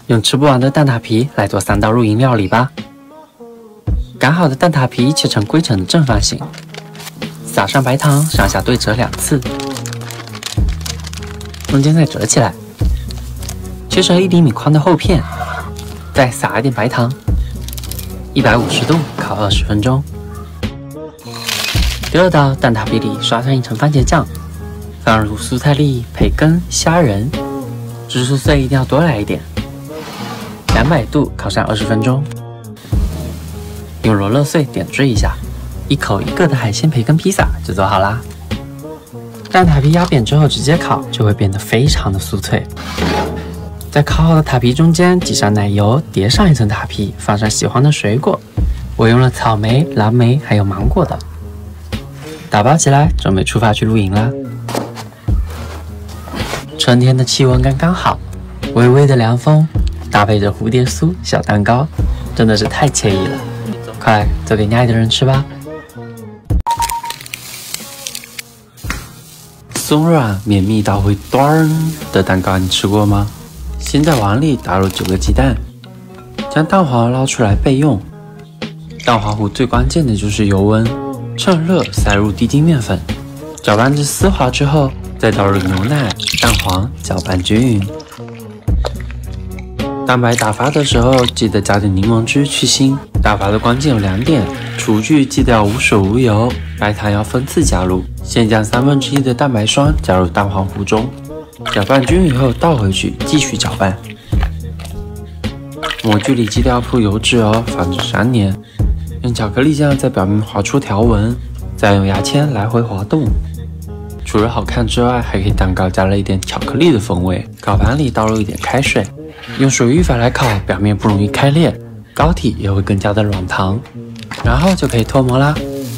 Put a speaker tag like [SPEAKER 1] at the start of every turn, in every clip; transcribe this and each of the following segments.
[SPEAKER 1] 用吃不完的蛋挞皮来做3道露营料理吧。擀好的蛋挞皮切成规整的正方形，撒上白糖，上下对折2次，中间再折起来，切成1厘米宽的厚片，再撒一点白糖，150度烤20分钟。第2道蛋挞皮里刷上1层番茄酱，放入蔬菜粒、培根、虾仁，芝士碎一定要多来一点。200度烤上20分钟，用罗勒碎点缀一下，1口1个的海鲜培根披萨就做好啦。蛋挞皮压扁之后直接烤，就会变得非常的酥脆。在烤好的塔皮中间挤上奶油，叠上1层塔皮，放上喜欢的水果，我用了草莓、蓝莓还有芒果的。打包起来，准备出发去露营啦。春天的气温刚刚好，微微的凉风搭配着蝴蝶酥小蛋糕，真的是太惬意了。快做给你爱的人吃吧。松软绵密到会端的蛋糕你吃过吗？先在碗里打入9个鸡蛋，将蛋黄捞出来备用。蛋黄糊最关键的就是油温，趁热塞入低筋面粉，搅拌至丝滑之后，再倒入牛奶、蛋黄，搅拌均匀。蛋白打发的时候，记得加点柠檬汁去腥。打发的关键有2点：厨具记得要无水无油，白糖要分次加入。先将1/3的蛋白霜加入蛋黄糊中，搅拌均匀后倒回去继续搅拌。模具里记得要铺油脂哦，防止粘黏。用巧克力酱在表面划出条纹，再用牙签来回滑动。除了好看之外，还给蛋糕加了一点巧克力的风味。烤盘里倒入一点开水，用水浴法来烤，表面不容易开裂，膏体也会更加的软糖，然后就可以脱模啦。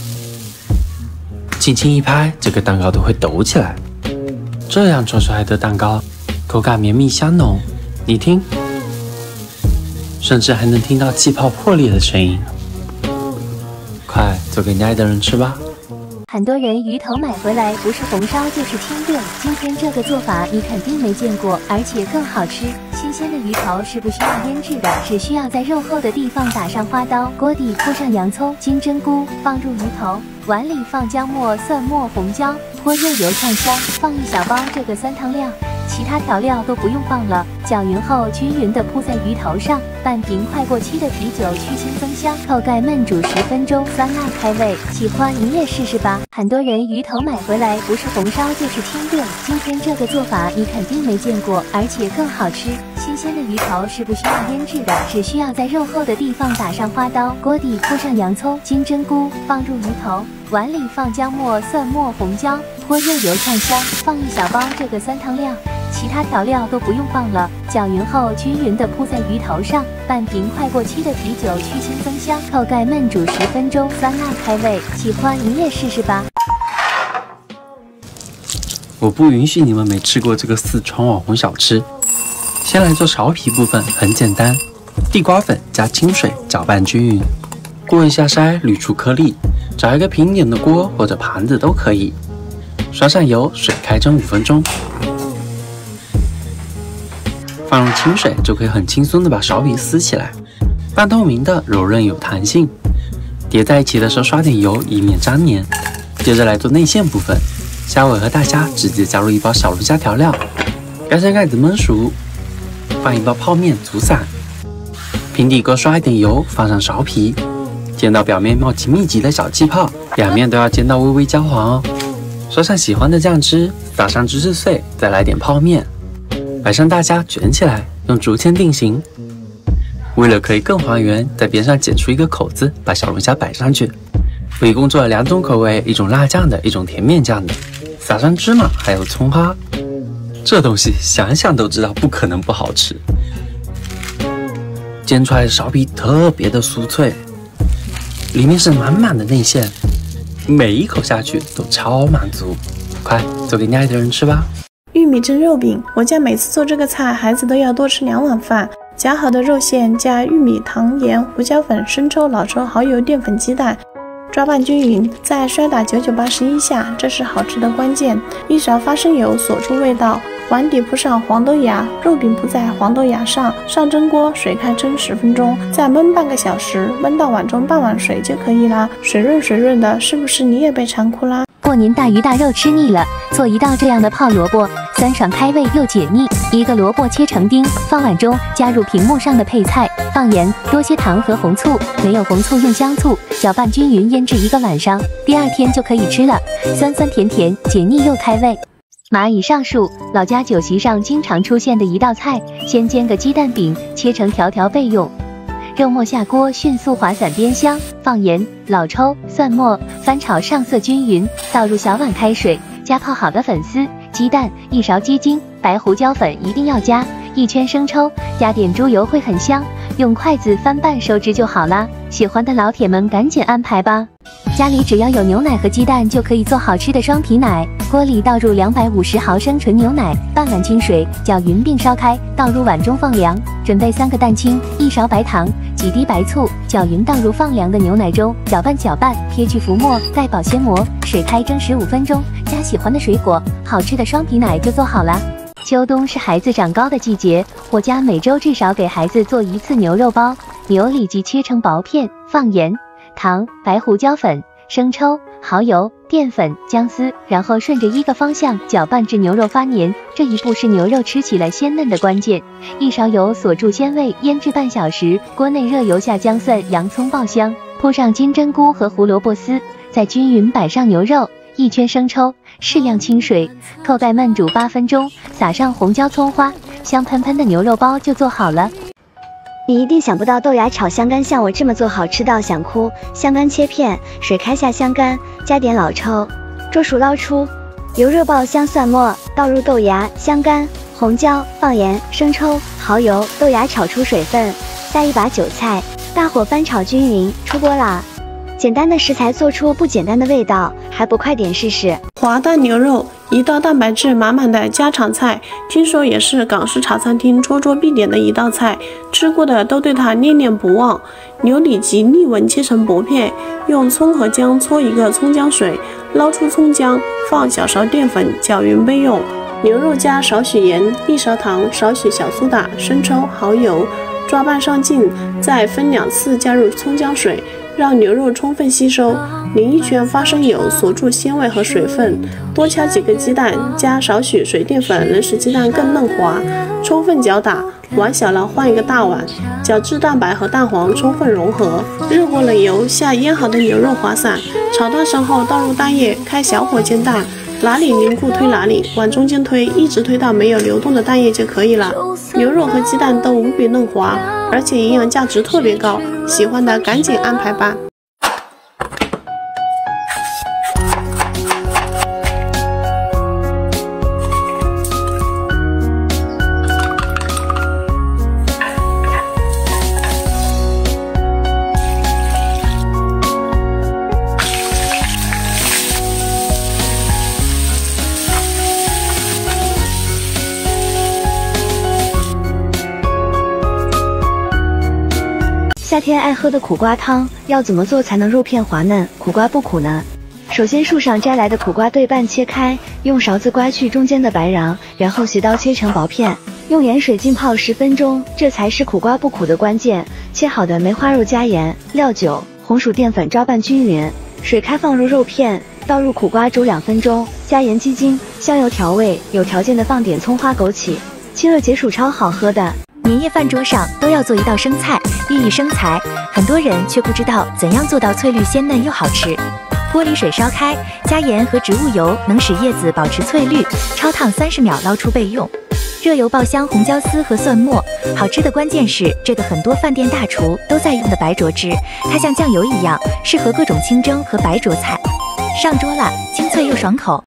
[SPEAKER 1] 轻轻一拍，这个蛋糕都会抖起来。这样做出来的蛋糕，口感绵密香浓，你听，甚至还能听到气泡破裂的声音。快做给你爱的人吃吧。
[SPEAKER 2] 很多人鱼头买回来不是红烧就是清炖，今天这个做法你肯定没见过，而且更好吃。新鲜的鱼头是不需要腌制的，只需要在肉厚的地方打上花刀，锅底铺上洋葱、金针菇，放入鱼头，碗里放姜末、蒜末、红椒，泼热油炝香，放1小包这个酸汤料。其他调料都不用放了，搅匀后均匀地铺在鱼头上，拌平快过期的啤酒去腥增香，扣盖焖煮10分钟，酸辣开胃。喜欢你也试试吧。很多人鱼头买回来不是红烧就是清炖，今天这个做法你肯定没见过，而且更好吃。新鲜的鱼头是不需要腌制的，只需要在肉厚的地方打上花刀，锅底铺上洋葱、金针菇，放入鱼头，碗里放姜末、蒜末、红椒，泼热油炝香，放1小包这个酸汤料。其他调料都不用放了，搅匀后均匀地铺在鱼头上，拌平快过期的啤酒去腥增香，扣盖焖煮10分钟，酸辣开胃。喜欢你也试试吧。
[SPEAKER 1] 我不允许你们没吃过这个四川网红小吃。先来做苕皮部分，很简单，地瓜粉加清水搅拌均匀，过一下筛滤出颗粒，找一个平点的锅或者盘子都可以，刷上油，水开蒸5分钟。放入清水就可以很轻松的把苕皮撕起来，半透明的，柔韧有弹性。叠在一起的时候刷点油，以免粘黏。接着来做内馅部分，虾尾和大虾直接加入1包小龙虾调料，盖上盖子焖熟，放1包泡面煮散。平底锅刷一点油，放上苕皮，煎到表面冒起密集的小气泡，两面都要煎到微微焦黄哦。刷上喜欢的酱汁，撒上芝士碎，再来点泡面。摆上大虾卷起来，用竹签定型。为了可以更还原，在边上剪出一个口子，把小龙虾摆上去。我一共做了2种口味，一种辣酱的，一种甜面酱的。撒上芝麻，还有葱花。这东西想想都知道不可能不好吃。煎出来的苕皮特别的酥脆，里面是满满的内馅，每一口下去都超满足。快做给你爱的人吃吧。
[SPEAKER 3] 玉米蒸肉饼，我家每次做这个菜，孩子都要多吃2碗饭。夹好的肉馅加玉米、糖、盐、胡椒粉、生抽、老抽、蚝油、淀粉、鸡蛋， 抓拌均匀，再摔打99811下，这是好吃的关键。1勺花生油锁住味道，碗底铺上黄豆芽，肉饼铺在黄豆芽上，上蒸锅，水开蒸10分钟，再焖半个小时，焖到碗中半碗水就可以啦。水润的，是不是你也被馋哭啦？
[SPEAKER 2] 过年大鱼大肉吃腻了，做一道这样的泡萝卜，酸爽开胃又解腻。一个萝卜切成丁，放碗中，加入屏幕上的配菜，放盐，多些糖和红醋，没有红醋用香醋，搅拌均匀，腌制1个晚上，第2天就可以吃了。酸酸甜甜，解腻又开胃。蚂蚁上树，老家酒席上经常出现的一道菜，先煎个鸡蛋饼，切成条条备用。肉末下锅，迅速滑散煸香，放盐、老抽、蒜末，翻炒上色均匀，倒入小碗开水，加泡好的粉丝、鸡蛋，1勺鸡精，白胡椒粉一定要加，1圈生抽，加点猪油会很香，用筷子翻拌收汁就好啦。喜欢的老铁们赶紧安排吧。家里只要有牛奶和鸡蛋，就可以做好吃的双皮奶。锅里倒入250毫升纯牛奶，半碗清水，搅匀并烧开，倒入碗中放凉。准备3个蛋清，1勺白糖，几滴白醋，搅匀倒入放凉的牛奶中，搅拌，撇去浮沫，盖保鲜膜，水开蒸15分钟。加喜欢的水果，好吃的双皮奶就做好啦。秋冬是孩子长高的季节，我家每周至少给孩子做1次牛肉包。牛里脊切成薄片，放盐、糖、白胡椒粉、生抽、蚝油、淀粉、姜丝，然后顺着1个方向搅拌至牛肉发黏。这一步是牛肉吃起来鲜嫩的关键。1勺油锁住鲜味，腌制半小时。锅内热油下姜蒜、洋葱爆香，铺上金针菇和胡萝卜丝，再均匀摆上牛肉，1圈生抽，适量清水，扣盖焖煮8分钟，撒上红椒葱花，香喷喷的牛肉包就做好了。
[SPEAKER 4] 你一定想不到豆芽炒香干像我这么做好吃到想哭。香干切片，水开下香干，加点老抽，焯熟捞出，油热爆香蒜末，倒入豆芽、香干、红椒，放盐、生抽、蚝油，豆芽炒出水分，下1把韭菜，大火翻炒均匀，出锅啦。简单的食材做出不简单的味道，还不快点试试？
[SPEAKER 3] 滑蛋牛肉，一道蛋白质满满的家常菜，听说也是港式茶餐厅桌桌必点的一道菜，吃过的都对它念念不忘。牛里脊逆纹切成薄片，用葱和姜搓1个葱姜水，捞出葱姜，放小勺淀粉，搅匀备用。牛肉加少许盐，1勺糖，少许小苏打，生抽、蚝油，抓拌上劲，再分2次加入葱姜水，让牛肉充分吸收，淋1圈花生油锁住鲜味和水分，多敲几个鸡蛋，加少许水淀粉，能使鸡蛋更嫩滑，充分搅打。碗小了换1个大碗，搅至蛋白和蛋黄充分融合。热过了油，下腌好的牛肉滑散，炒断生后倒入蛋液，开小火煎蛋，哪里凝固推哪里，往中间推，一直推到没有流动的蛋液就可以了。牛肉和鸡蛋都无比嫩滑，而且营养价值特别高，喜欢的赶紧安排吧。
[SPEAKER 4] 夏天爱喝的苦瓜汤，要怎么做才能肉片滑嫩，苦瓜不苦呢？首先树上摘来的苦瓜对半切开，用勺子刮去中间的白瓤，然后斜刀切成薄片，用盐水浸泡10分钟，这才是苦瓜不苦的关键。切好的梅花肉加盐、料酒、红薯淀粉抓拌均匀，水开放入肉片，倒入苦瓜煮2分钟，加盐、鸡精、香油调味，有条件的放点葱花、枸杞，清热解暑，超好喝的。
[SPEAKER 2] 年夜饭桌上都要做一道生菜，寓意生财，很多人却不知道怎样做到翠绿鲜嫩又好吃。锅里水烧开，加盐和植物油，能使叶子保持翠绿，焯烫30秒捞出备用。热油爆香红椒丝和蒜末，好吃的关键是这个很多饭店大厨都在用的白灼汁，它像酱油一样，适合各种清蒸和白灼菜。上桌了，清脆又爽口。